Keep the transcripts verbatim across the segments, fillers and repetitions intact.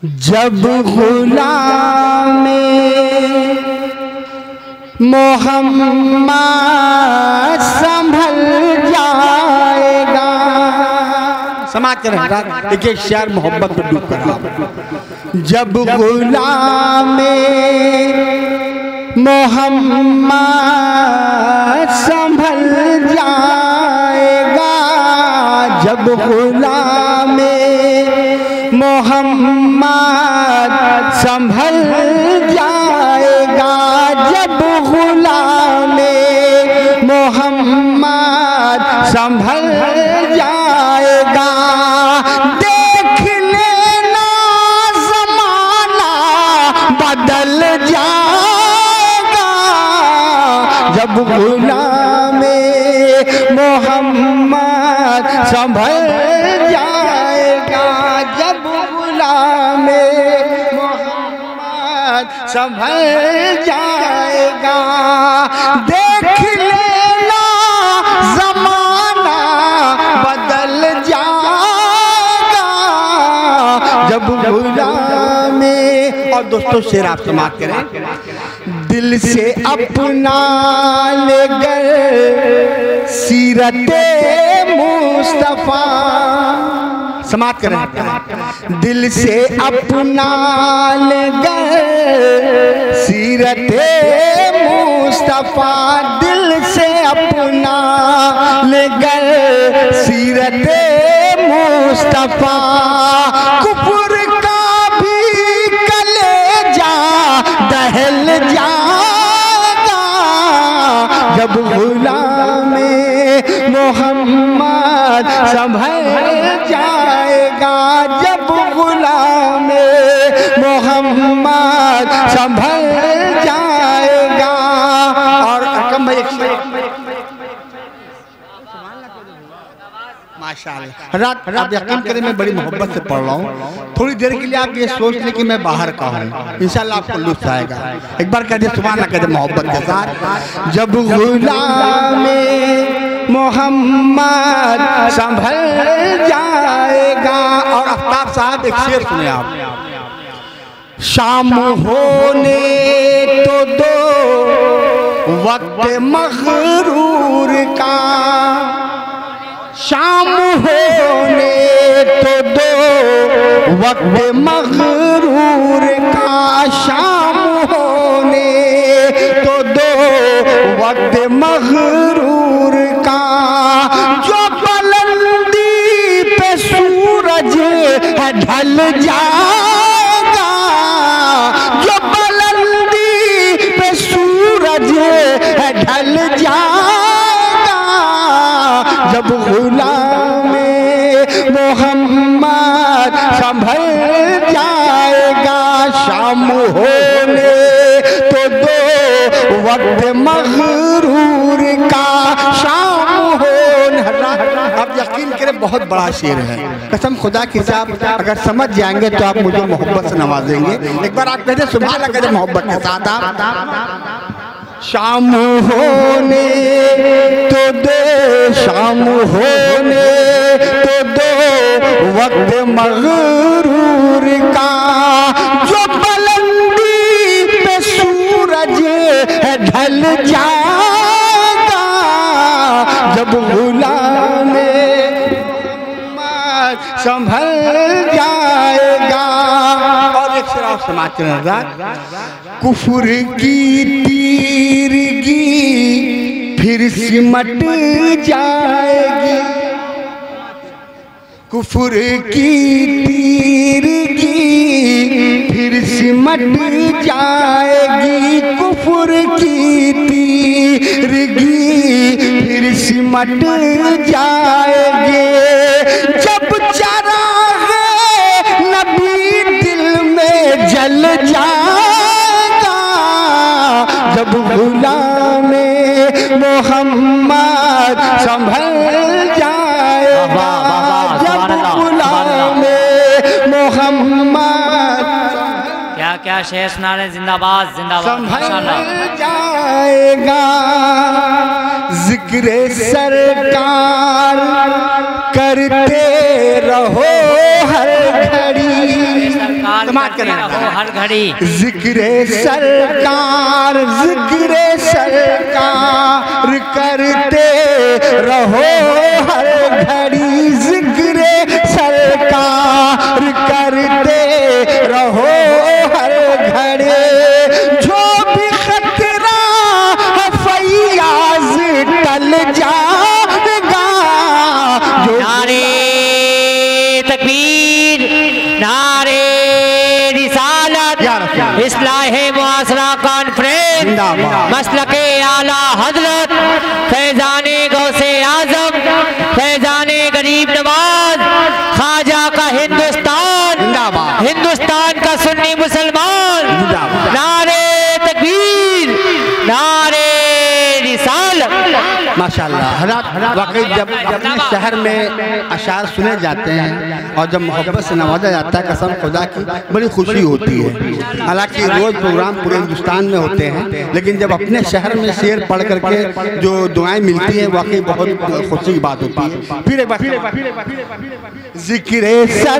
जब गुलाम मोहम्मद संभल जाएगा। समाज कर एक एक शेर मोहब्बत में डूब कर। जब गुलाम मोहम्मद संभल जाएगा, जब गुलाम मोहम्मद संभल जाएगा, जब गुलाम मोहम्मद संभल जाएगा, देख लेना ज़माना बदल जाएगा। जब गुलाम मोहम्मद संभल जाएगा, जब गुलाम मोहम्मद संभल जाएगा, देख लेना ज़माना बदल जाएगा। जब गुलाम, और दोस्तों शेर आप समाप्त करें। दिल से अपना ले गए सीरते मुस्तफा, समाप्त करें। दिल से अपना ले गए सीरते मुस्तफा, दिल से अपना ले गए सीरते मुस्तफा, कुफर का भी कलेजा दहल जाएगा। जब गुलाम मोहम्मद संभल जाएगा, जब गुलाम मोहम्मद संभल जाएगा। और कम भाई माशाअल्लाह। रात आप यकीन करें मैं बड़ी मोहब्बत से पढ़ रहा हूँ। थोड़ी देर के लिए आप ये सोच लें कि मैं बाहर का हूँ, इंशाल्लाह आपको लुत्फ आएगा। एक बार कह दे सुभान अल्लाह, कह दे मोहब्बत के साथ। जब गुलाम मोहम्मद संभल जाएगा। और आफ्ताब साहब एक शेर सुने आप। शाम होने तो दो वक्त मगरूर का, शाम होने तो दो वक्त मगरूर का, शाम होने तो दो वक्त मगरूर का, जो बुलंदी पे सूरज है ढल जाएगा, जो बुलंदी पे सूरज है ढल जाएगा। जब गुलाम मोहम्मद संभल जाएगा, शाम होने तो दो वक्त मगरूर का, शाम होने। आप यकीन करें बहुत बड़ा शेर है, कसम खुदा की साहब अगर समझ जाएंगे तो आप मुझे मोहब्बत से नवाजेंगे। एक बार आप कहते सुभान अल्लाह, कहते मोहब्बत के साथ आप। शाम होने तो दो, शाम होने तो दो वक्त मगरूर का, जो बुलंदी पे सूरज है ढल जाएगा। जब गुलाम संभल जाएगा। और एक शेर आप समाचार नजर, कुफर की तीरगी फिर सिमट जाएगी, कुफर की तीरगी फिर सिमट जाएगी, कुफर की तीरगी फिर सिमट जाएगी। जब चराग़ नबी दिल में जल जाएगा, जब गुलाम मोहम्मद संभल जाएगा, जब गुलाम मोहम्मद क्या क्या शेर सुना रहे। जिंदाबाद जिंदाबाद संभल जाएगा। जिक्र सरकार करते रहो हर घड़ी, समाज करें हर घड़ी। जिक्रे सरकार जिक्रे सरकार करते रहो हर घड़ी, जिक्रे सरकार करते रहो हर घड़ी। जो भी खतरा है फैयाज टल जाएगा। जो नारे तकबीर, नारे रिसालत, इस्लाहे मुआसरा कॉन्फ्रेंस, मसलके आला हजरत फैजाने गौसे आजम, फैजाने गरीब नवाज, ख्वाजा का हिंदुस्तान, हिंदुस्तान का सुन्नी मुसलमान। नारे तकबीर, नारे रिसालत। माशाअल्लाह। हज़रात वाकई जब अपने शहर में अशार सुने जाते हैं और जब मोहब्बत से नवाजा जाता है, कसम खुदा की बड़ी खुशी होती है। हालांकि रोज़ प्रोग्राम पूरे हिंदुस्तान में होते हैं, लेकिन जब अपने शहर में शेर पढ़ करके जो दुआएं मिलती हैं वाकई बहुत खुशी की बात होती है। फिर एक बार ज़िक्रे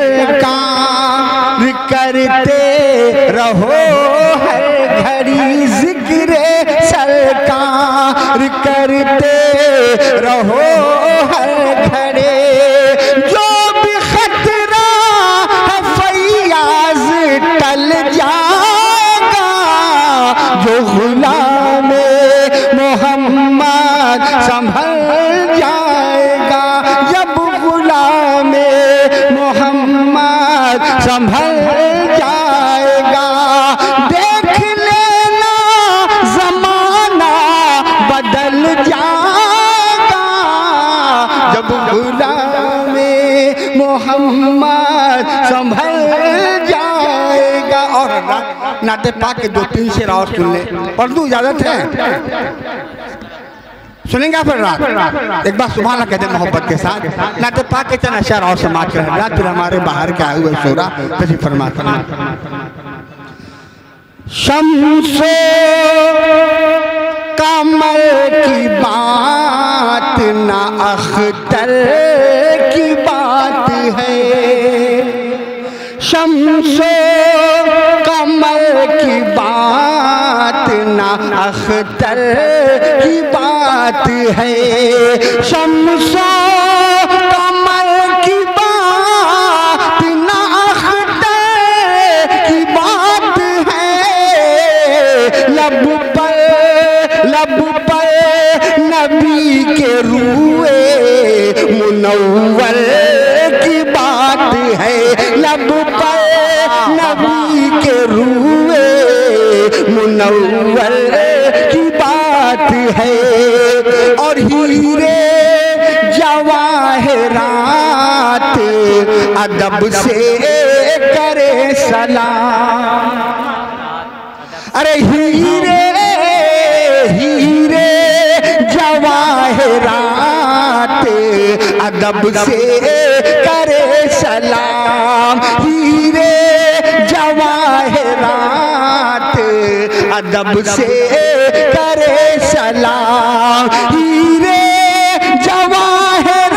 सरकार करते रहो हर घड़ी, ज़िक्रे सरकार करते रहो हर घड़ी। जो भी खतरा है फैयाज टल जाएगा। जो गुलाम मोहम्मद संभल जाएगा। जब गुलाम मोहम्मद संभल जाएगा। देख लेना जमाना बदल जाएगा। जब गुलाम मोहम्मद संभल जाएगा। और नाते पाक के दो तीन शेर और सुन ले, पढ़ इजाजत है, सुनेंगे फिर रात एक बार सुभान अल्लाह कहते मोहब्बत के साथ। नाते पाक के चंद अशआर और समाज कर रात फिर हमारे बाहर के आए हुए शोरा तशरीफ फरमा। शम्सो कमर की बात ना अख्तर की बात है। शम्सो कमर की बात ना अख्तर की बात है। शम्सो कमर की बात ना अख्तर की बात है। लब पर लब पर नबी के रूए मुनव्वर की बात है। लब पर नबी के रूए मुनव्वर की बात है। और हीरे जवाहरात अदब से करे सलाम। अरे हीरे हीरे जवाहरात अदब से करे सलाम। हीरे जवाहरात अदब से करे सलाम। हीरे जवाहरात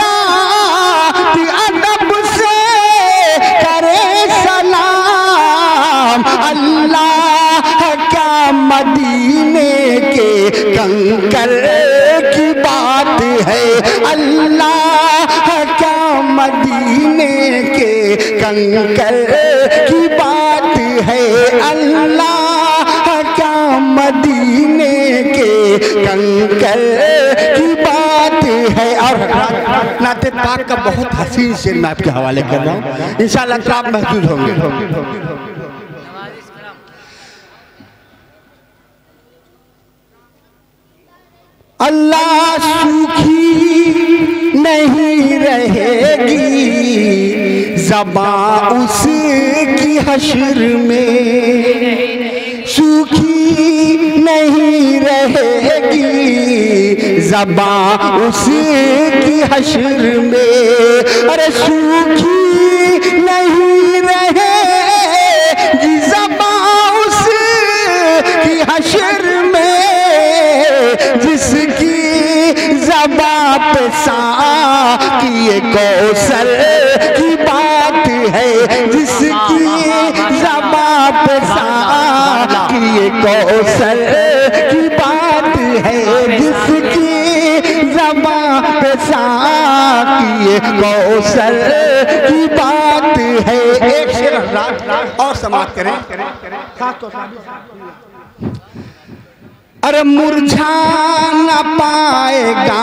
अदब से करे सलाम। अल्लाह का मदीने के कंकर की बात है। अल्लाह का मदीने के कंकर की बात है। अल्लाह का मदीने के कंकर की बात है। और नाते पाक का बहुत हसीन शेर मैं आपके हवाले कर रहा हूँ, इंशाअल्लाह आप महसूस होंगे। अल्लाह सूखी नहीं रहेगी ज़बां उसकी हश्र में। सूखी नहीं रहेगी ज़बां उसकी हश्र में। अरे सूखी नहीं रहेगी ज़बां उसकी हश्र में। जिसकी ज़बां पे साक़ी कौसर की बात है। जिसकी ज़बां कौसर की बात है। एक शेर रात और समाप्त करें। अरे मुरझा न पाएगा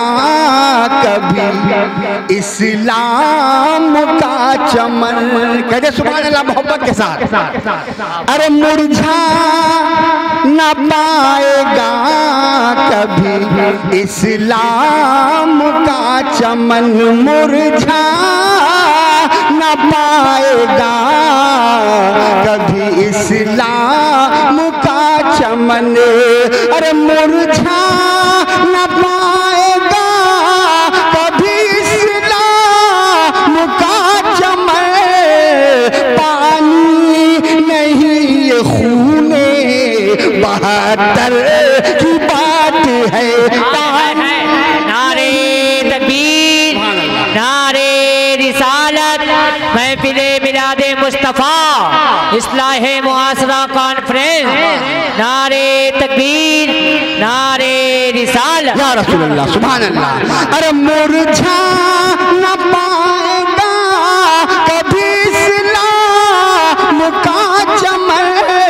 कभी इस्लाम का चमन। कहते सुभान अल्लाह मोहब्बत के साथ। अरे मुरझा न पाएगा कभी इस्लाम का चमन। मुरझा न पाएगा कभी इस्लाम का चमन। अरे मुरझा न पाएगा कभी इस्लाम का चमन। पानी नहीं ये खूने बहत्तर की बात है। नारे तकबीर, नारे रिसालत, महफिले मिलादे मुस्तफ़ा, इस्लाहे मुआसरा कॉन्फ्रेंस। नारे तकबीर, नारे रिसालत। या रसूल अल्लाह, सुभान अल्लाह। अरे मुरझा न पाएगा कभी इस्लाम का चमन।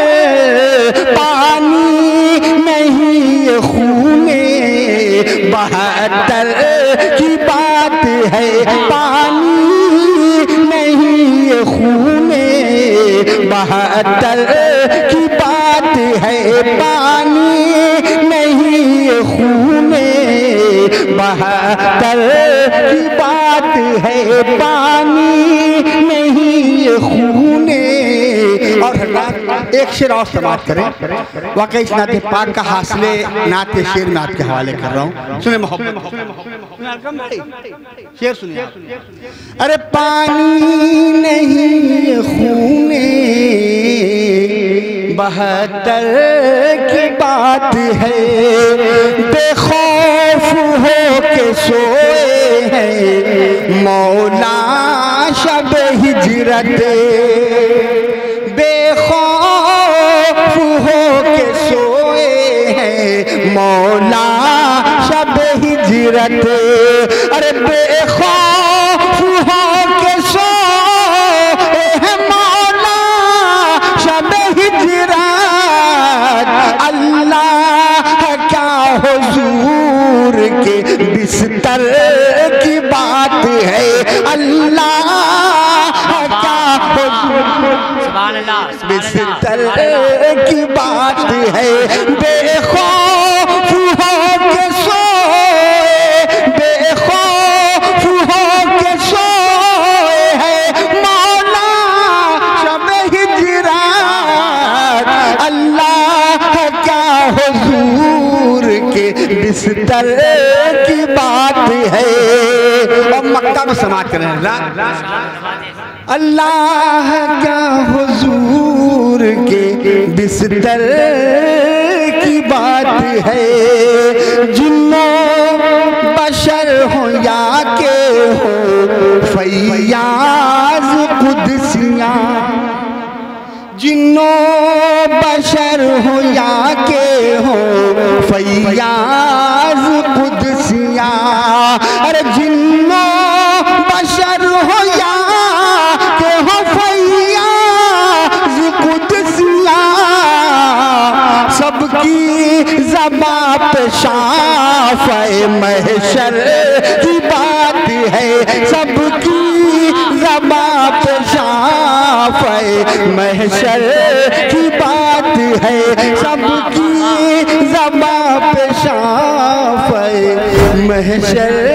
पानी नहीं ये खूने बहत्तर की बात है। पानी नहीं ये खूने बहत्तर की बात है। पानी नहीं ये खूने बहत्तर की बात है। पानी नहीं ये खूने। और एक शेर और समाप्त करें। वाकई इस नाते पाक का हासिले नाते शेर में आपके हवाले कर रहा हूँ। सुने मोहब्बत, शेर सुनिए। अरे पानी नहीं खूने बहत्तर की बात है। बेखौफ हो के सोए हैं मौला शब हिजरत। बेखौफ हो के सोए हैं मौला शब हिजरत। अरे बेखौफ हो के सोए हैं मौला शब हिजरत। अल्लाह क्या हुजूर के बिस्तर की बात है। अल्लाह क्या बिस्तर की बात है। बेखौफ हो के सोए, बेखौफ हो के सोए है मौला शब हिजरत। अल्लाह क्या हुजूर के बिस्तर की बात है। और मक्का में समाज करें। अल्लाह क्या हुजूर के बिस्तर की बात है। जिन्नो बशर हो या के हो फैयाज कुदसियाँ। जिन्नो बशर हो या के हो फैयाज कुदसियाँ। अरे जिन्नो बशर हो या सबकी ज़बां पे शाफ़े महशर की बात है। सबकी ज़बां पे शाफ़े महशर की बात है। सबकी ज़बां पे शाफ़े महशर